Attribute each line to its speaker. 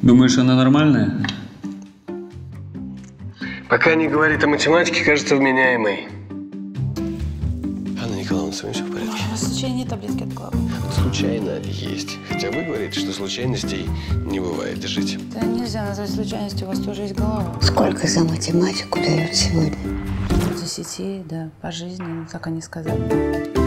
Speaker 1: Думаешь, она нормальная?
Speaker 2: Пока не говорит о математике, кажется вменяемой. Анна Николаевна, с вами все в порядке?
Speaker 3: У вас случайно нет таблетки от головы?
Speaker 2: Случайно есть. Хотя вы говорите, что случайностей не бывает. Держите.
Speaker 3: Да нельзя назвать случайностью, у вас тоже есть голова.
Speaker 4: Сколько за математику дают сегодня?
Speaker 3: От 10, да, по жизни, так они сказали.